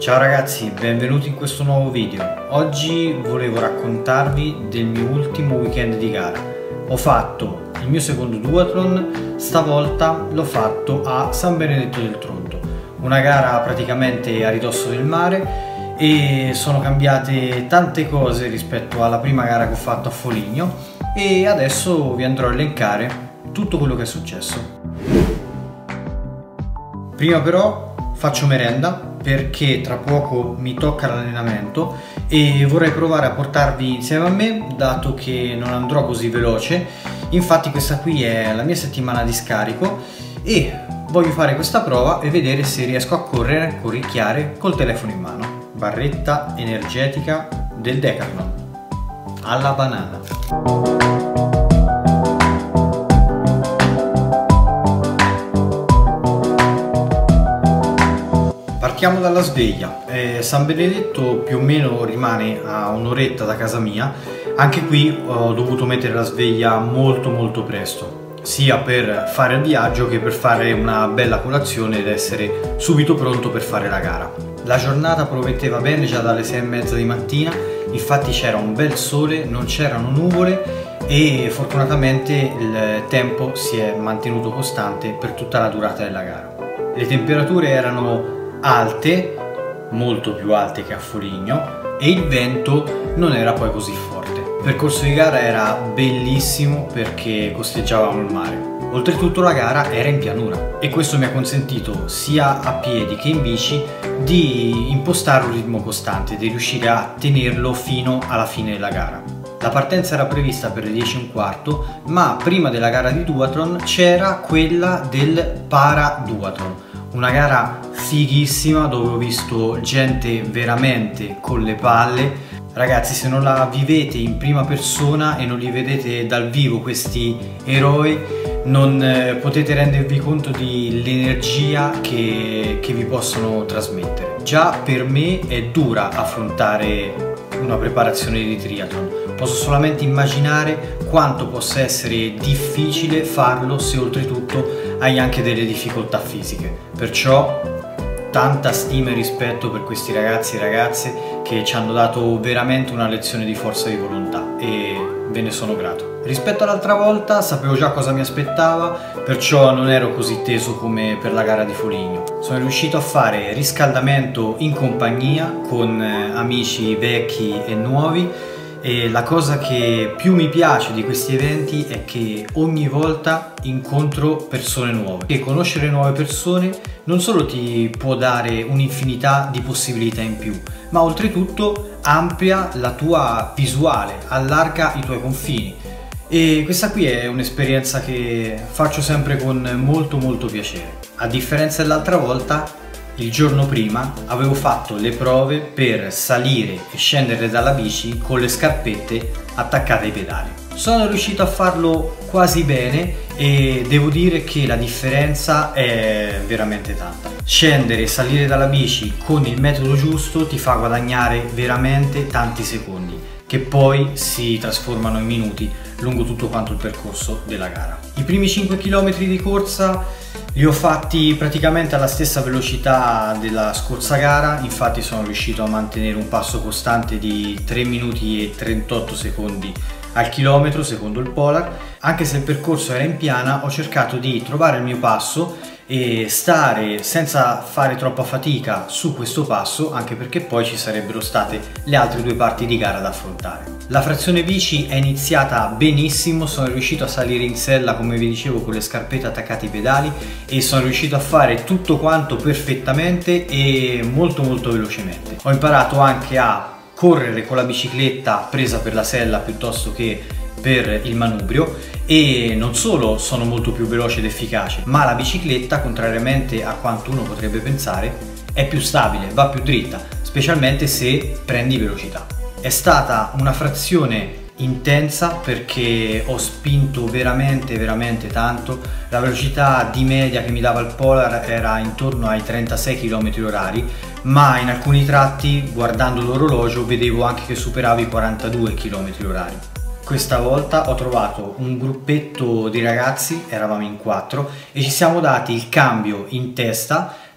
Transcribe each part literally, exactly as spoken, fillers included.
Ciao ragazzi, benvenuti in questo nuovo video. Oggi volevo raccontarvi del mio ultimo weekend di gara. Ho fatto il mio secondo duathlon, stavolta l'ho fatto a San Benedetto del Tronto, una gara praticamente a ridosso del mare, e sono cambiate tante cose rispetto alla prima gara che ho fatto a Foligno e adesso vi andrò a elencare tutto quello che è successo. Prima però faccio merenda perché tra poco mi tocca l'allenamento e vorrei provare a portarvi insieme a me, dato che non andrò così veloce. Infatti questa qui è la mia settimana di scarico e voglio fare questa prova e vedere se riesco a correre, corricchiare col telefono in mano. Barretta energetica del Decathlon alla banana. Partiamo dalla sveglia. eh, San Benedetto più o meno rimane a un'oretta da casa mia. Anche qui ho dovuto mettere la sveglia molto molto presto, sia per fare il viaggio che per fare una bella colazione ed essere subito pronto per fare la gara. La giornata prometteva bene già dalle sei e mezza di mattina, infatti c'era un bel sole, non c'erano nuvole e fortunatamente il tempo si è mantenuto costante per tutta la durata della gara. Le temperature erano alte, molto più alte che a Foligno, e il vento non era poi così forte. Il percorso di gara era bellissimo perché costeggiavamo il mare. Oltretutto la gara era in pianura e questo mi ha consentito sia a piedi che in bici di impostare un ritmo costante, di riuscire a tenerlo fino alla fine della gara. La partenza era prevista per le dieci e un quarto, ma prima della gara di duathlon c'era quella del para duathlon, una gara fighissima dove ho visto gente veramente con le palle. Ragazzi, se non la vivete in prima persona e non li vedete dal vivo questi eroi, non eh, potete rendervi conto dell'energia che, che vi possono trasmettere. Già per me è dura affrontare una preparazione di triathlon, posso solamente immaginare quanto possa essere difficile farlo se oltretutto hai anche delle difficoltà fisiche. Perciò tanta stima e rispetto per questi ragazzi e ragazze che ci hanno dato veramente una lezione di forza di volontà e ve ne sono grato. Rispetto all'altra volta sapevo già cosa mi aspettava, perciò non ero così teso come per la gara di Foligno. Sono riuscito a fare riscaldamento in compagnia con amici vecchi e nuovi, e la cosa che più mi piace di questi eventi è che ogni volta incontro persone nuove, e conoscere nuove persone non solo ti può dare un'infinità di possibilità in più, ma oltretutto amplia la tua visuale, allarga i tuoi confini, e questa qui è un'esperienza che faccio sempre con molto molto piacere. A differenza dell'altra volta, il giorno prima avevo fatto le prove per salire e scendere dalla bici con le scarpette attaccate ai pedali. Sono riuscito a farlo quasi bene e devo dire che la differenza è veramente tanta. Scendere e salire dalla bici con il metodo giusto ti fa guadagnare veramente tanti secondi, che poi si trasformano in minuti lungo tutto quanto il percorso della gara. I primi cinque chilometri di corsa li ho fatti praticamente alla stessa velocità della scorsa gara, infatti sono riuscito a mantenere un passo costante di tre minuti e trentotto secondi al chilometro secondo il Polar. Anche se il percorso era in piana, ho cercato di trovare il mio passo e stare senza fare troppa fatica su questo passo, anche perché poi ci sarebbero state le altre due parti di gara da affrontare. La frazione bici è iniziata benissimo, sono riuscito a salire in sella come vi dicevo con le scarpette attaccate ai pedali e sono riuscito a fare tutto quanto perfettamente e molto molto velocemente. Ho imparato anche a correre con la bicicletta presa per la sella piuttosto che per il manubrio, e non solo sono molto più veloce ed efficace, ma la bicicletta, contrariamente a quanto uno potrebbe pensare, è più stabile, va più dritta, specialmente se prendi velocità. È stata una frazione intensa perché ho spinto veramente veramente tanto. La velocità di media che mi dava il Polar era intorno ai trentasei chilometri orari, ma in alcuni tratti, guardando l'orologio, vedevo anche che superavo i quarantadue chilometri orari. Questa volta ho trovato un gruppetto di ragazzi, eravamo in quattro, e ci siamo dati il cambio in testa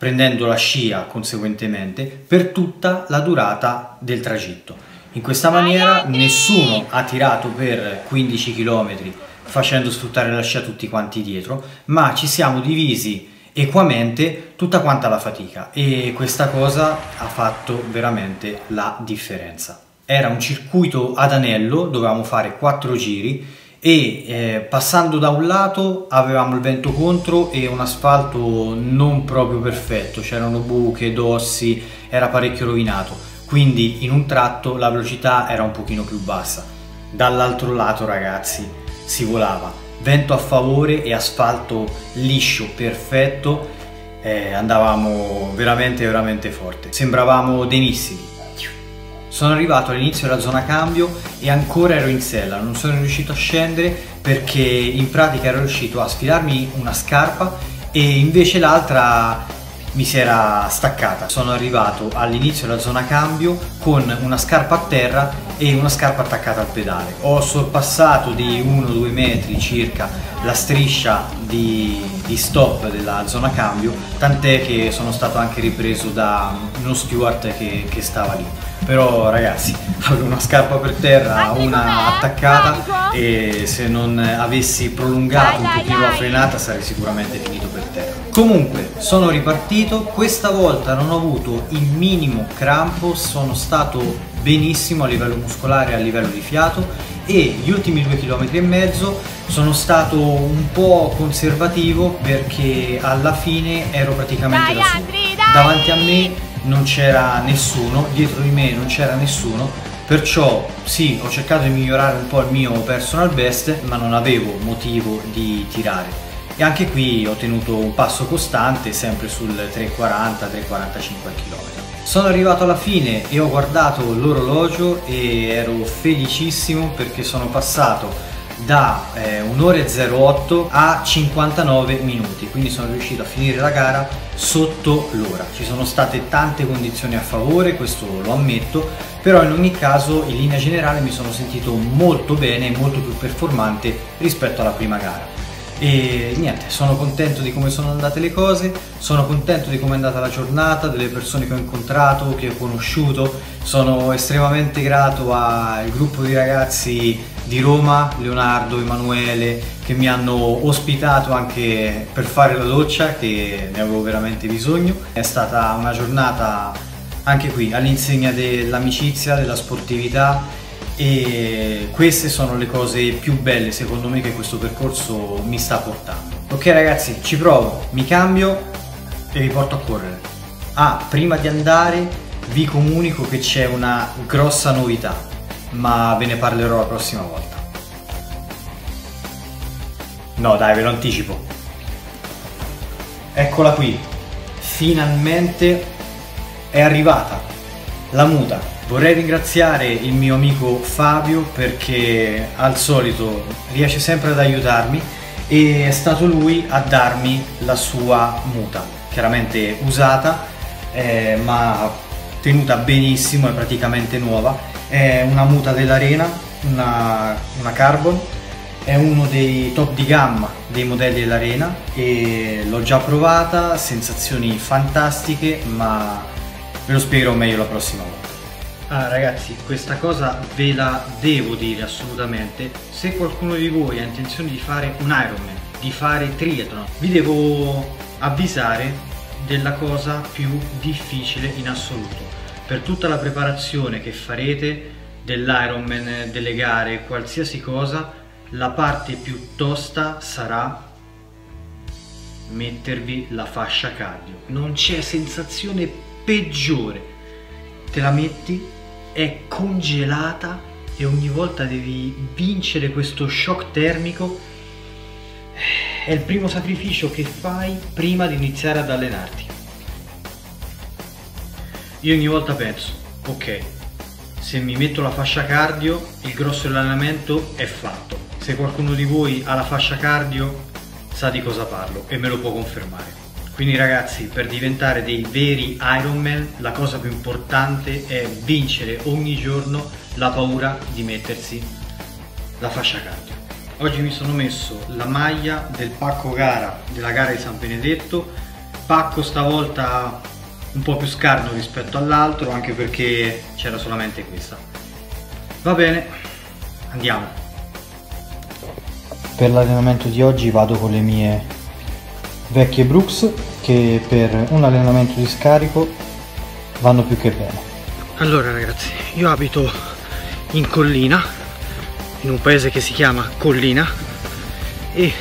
prendendo la scia conseguentemente per tutta la durata del tragitto. In questa maniera nessuno ha tirato per quindici chilometri facendo sfruttare la scia tutti quanti dietro, ma ci siamo divisi equamente tutta quanta la fatica, e questa cosa ha fatto veramente la differenza. Era un circuito ad anello, dovevamo fare quattro giri e eh, passando da un lato avevamo il vento contro e un asfalto non proprio perfetto, c'erano buche, dossi, era parecchio rovinato, quindi in un tratto la velocità era un pochino più bassa. Dall'altro lato, ragazzi, si volava, vento a favore e asfalto liscio, perfetto, eh, andavamo veramente veramente forte, sembravamo dei missili. Sono arrivato all'inizio della zona cambio e ancora ero in sella, non sono riuscito a scendere perché in pratica ero riuscito a sfilarmi una scarpa e invece l'altra mi si era staccata. Sono arrivato all'inizio della zona cambio con una scarpa a terra e una scarpa attaccata al pedale. Ho sorpassato di uno due metri circa la striscia di, di stop della zona cambio, tant'è che sono stato anche ripreso da uno steward che, che stava lì. Però ragazzi, avevo una scarpa per terra, una attaccata, e se non avessi prolungato un pochino la frenata sarei sicuramente finito per terra. Comunque sono ripartito, questa volta non ho avuto il minimo crampo, sono stato benissimo a livello muscolare e a livello di fiato, e gli ultimi due chilometri e mezzo sono stato un po' conservativo perché alla fine ero praticamente da solo. Davanti a me non c'era nessuno, dietro di me non c'era nessuno, perciò sì, ho cercato di migliorare un po' il mio personal best, ma non avevo motivo di tirare. E anche qui ho tenuto un passo costante, sempre sul tre quaranta tre quarantacinque km. Sono arrivato alla fine e ho guardato l'orologio e ero felicissimo perché sono passato da eh, un'ora e zero otto a cinquantanove minuti, quindi sono riuscito a finire la gara sotto l'ora. Ci sono state tante condizioni a favore, questo lo ammetto, però in ogni caso in linea generale mi sono sentito molto bene e molto più performante rispetto alla prima gara. E niente, sono contento di come sono andate le cose, sono contento di come è andata la giornata, delle persone che ho incontrato, che ho conosciuto. Sono estremamente grato al gruppo di ragazzi di Roma, Leonardo, Emanuele, che mi hanno ospitato anche per fare la doccia, che ne avevo veramente bisogno. È stata una giornata anche qui all'insegna dell'amicizia, della sportività, e queste sono le cose più belle secondo me che questo percorso mi sta portando. Ok ragazzi, ci provo, mi cambio e vi porto a correre. Ah, prima di andare vi comunico che c'è una grossa novità, ma ve ne parlerò la prossima volta. No dai, ve lo anticipo. Eccola qui, finalmente è arrivata la muta. Vorrei ringraziare il mio amico Fabio perché al solito riesce sempre ad aiutarmi, e è stato lui a darmi la sua muta, chiaramente usata eh, ma tenuta benissimo, è praticamente nuova. È una muta dell'Arena, una, una Carbon, è uno dei top di gamma dei modelli dell'Arena e l'ho già provata, sensazioni fantastiche, ma ve lo spiegherò meglio la prossima volta. Ah ragazzi, questa cosa ve la devo dire assolutamente. Se qualcuno di voi ha intenzione di fare un Ironman, di fare triathlon, vi devo avvisare della cosa più difficile in assoluto. Per tutta la preparazione che farete dell'Ironman, delle gare, qualsiasi cosa, la parte più tosta sarà mettervi la fascia cardio. Non c'è sensazione peggiore. Te la metti, è congelata e ogni volta devi vincere questo shock termico. È il primo sacrificio che fai prima di iniziare ad allenarti. Io ogni volta penso, ok, se mi metto la fascia cardio il grosso dell'allenamento è fatto. Se qualcuno di voi ha la fascia cardio sa di cosa parlo e me lo può confermare. Quindi ragazzi, per diventare dei veri Ironman la cosa più importante è vincere ogni giorno la paura di mettersi la fascia cardio. Oggi mi sono messo la maglia del pacco gara della gara di San Benedetto, pacco stavolta un po' più scarno rispetto all'altro, anche perché c'era solamente questa. Va bene, andiamo. Per l'allenamento di oggi vado con le mie vecchie Brooks, che per un allenamento di scarico vanno più che bene. Allora ragazzi, io abito in collina, in un paese che si chiama Collina, e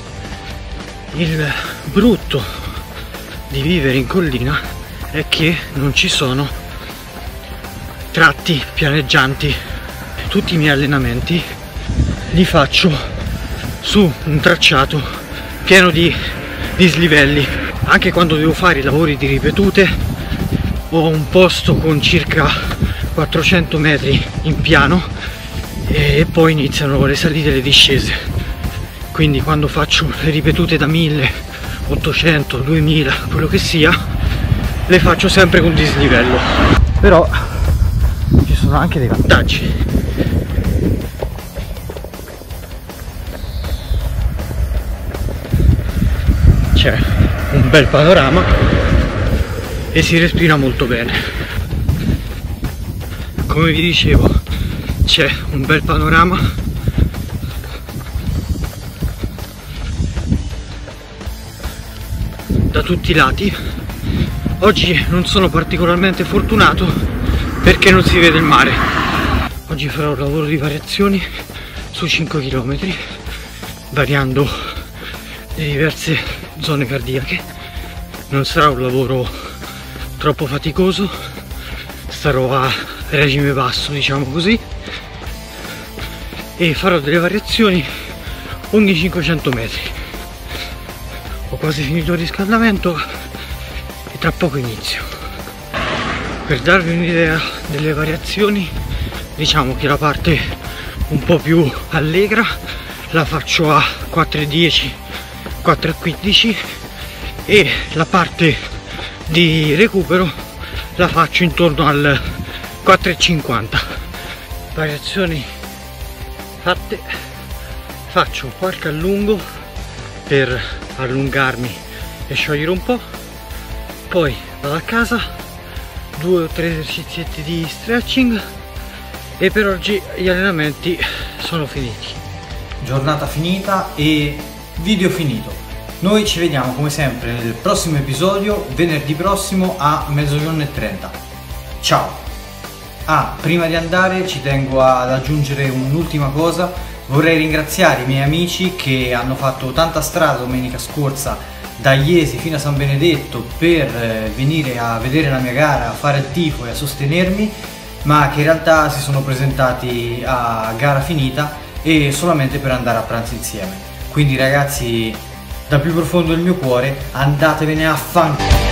il brutto di vivere in collina è che non ci sono tratti pianeggianti. Tutti i miei allenamenti li faccio su un tracciato pieno di dislivelli. Anche quando devo fare i lavori di ripetute ho un posto con circa quattrocento metri in piano e poi iniziano le salite e le discese. Quindi quando faccio le ripetute da mille, ottocento, duemila, quello che sia, le faccio sempre con dislivello. Però ci sono anche dei vantaggi. C'è un bel panorama e si respira molto bene. Come vi dicevo, c'è un bel panorama da tutti i lati. Oggi non sono particolarmente fortunato perché non si vede il mare. Oggi farò un lavoro di variazioni su cinque chilometri, variando le diverse zone cardiache. Non sarà un lavoro troppo faticoso, starò a regime basso, diciamo così, e farò delle variazioni ogni cinquecento metri. Ho quasi finito il riscaldamento e tra poco inizio. Per darvi un'idea delle variazioni, diciamo che la parte un po' più allegra la faccio a quattro e dieci, quattro e quindici, e la parte di recupero la faccio intorno al quattro e cinquanta. Variazioni fatte, faccio qualche allungo per allungarmi e sciogliere un po', poi vado a casa, due o tre esercizietti di stretching, e per oggi gli allenamenti sono finiti. Giornata finita e video finito. Noi ci vediamo come sempre nel prossimo episodio, venerdì prossimo a mezzogiorno e trenta. Ciao! Ah, prima di andare ci tengo ad aggiungere un'ultima cosa. Vorrei ringraziare i miei amici che hanno fatto tanta strada domenica scorsa da Iesi fino a San Benedetto per venire a vedere la mia gara, a fare il tifo e a sostenermi, ma che in realtà si sono presentati a gara finita e solamente per andare a pranzo insieme. Quindi ragazzi, dal più profondo del mio cuore, andatevene a fanculo!